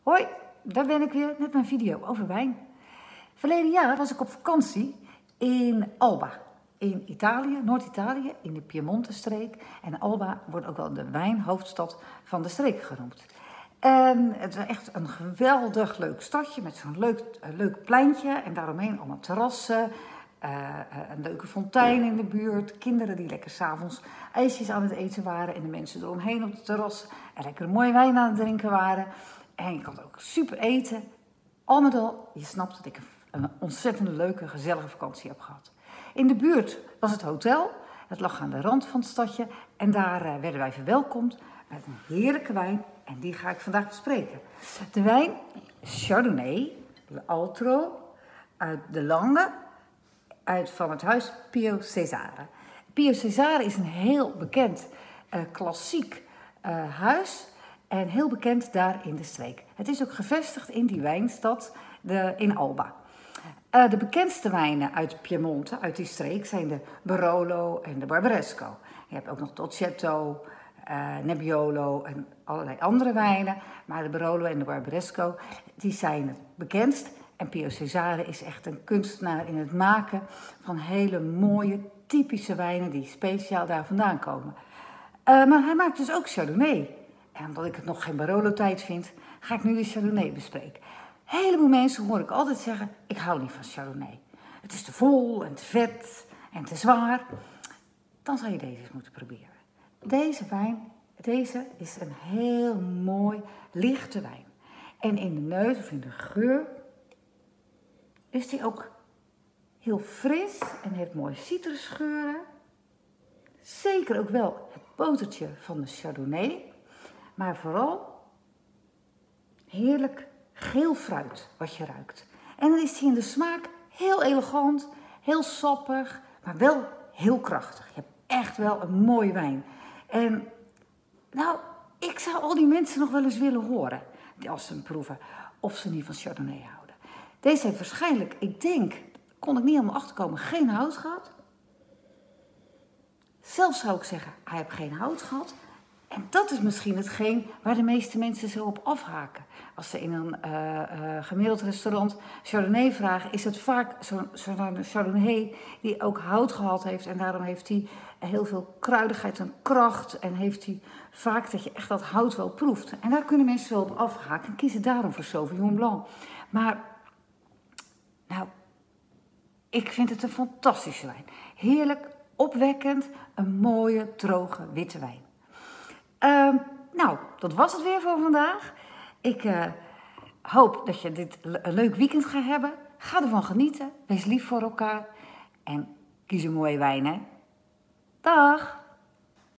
Hoi, daar ben ik weer met mijn video over wijn. Verleden jaar was ik op vakantie in Alba, in Italië, Noord-Italië, in de Piemonte-streek. En Alba wordt ook wel de wijnhoofdstad van de streek genoemd. En het is echt een geweldig leuk stadje met zo'n leuk pleintje en daaromheen allemaal terrassen. Een leuke fontein in de buurt, kinderen die lekker 's avonds ijsjes aan het eten waren en de mensen eromheen op het terras en lekker mooie wijn aan het drinken waren. En je kon ook super eten. Al met al, je snapt dat ik een ontzettend leuke, gezellige vakantie heb gehad. In de buurt was het hotel, het lag aan de rand van het stadje en daar werden wij verwelkomd met een heerlijke wijn en die ga ik vandaag bespreken. De wijn Chardonnay, de Altro, uit de Lange, van het huis Pio Cesare. Pio Cesare is een heel bekend klassiek huis en heel bekend daar in de streek. Het is ook gevestigd in die wijnstad in Alba. De bekendste wijnen uit Piemonte, uit die streek, zijn de Barolo en de Barbaresco. Je hebt ook nog Dolcetto, Nebbiolo en allerlei andere wijnen. Maar de Barolo en de Barbaresco, die zijn het bekendst. En Pio Cesare is echt een kunstenaar in het maken van hele mooie, typische wijnen die speciaal daar vandaan komen. Maar hij maakt dus ook Chardonnay. En omdat ik het nog geen Barolo-tijd vind, ga ik nu de Chardonnay bespreken. Een heleboel mensen hoor ik altijd zeggen, ik hou niet van Chardonnay. Het is te vol en te vet en te zwaar. Dan zou je deze eens moeten proberen. Deze wijn, deze is een heel mooi, lichte wijn. En in de neus of in de geur is die ook heel fris en heeft mooie citrusgeuren. Zeker ook wel het botertje van de Chardonnay. Maar vooral heerlijk geel fruit wat je ruikt. En dan is die in de smaak heel elegant, heel sappig, maar wel heel krachtig. Je hebt echt wel een mooie wijn. En nou, ik zou al die mensen nog wel eens willen horen, als ze hem proeven, of ze niet van Chardonnay houden. Deze heeft waarschijnlijk, ik denk, kon ik niet helemaal achterkomen, geen hout gehad. Zelfs zou ik zeggen, hij heeft geen hout gehad. En dat is misschien hetgeen waar de meeste mensen zo op afhaken. Als ze in een gemiddeld restaurant Chardonnay vragen, is het vaak zo'n Chardonnay die ook hout gehad heeft. En daarom heeft hij heel veel kruidigheid en kracht. En heeft hij vaak dat je echt dat hout wel proeft. En daar kunnen mensen wel op afhaken en kiezen daarom voor Sauvignon Blanc. Maar, nou, ik vind het een fantastische wijn. Heerlijk, opwekkend, een mooie, droge, witte wijn. Nou, dat was het weer voor vandaag. Ik hoop dat je dit een leuk weekend gaat hebben. Ga ervan genieten. Wees lief voor elkaar. En kies een mooie wijn, hè. Dag!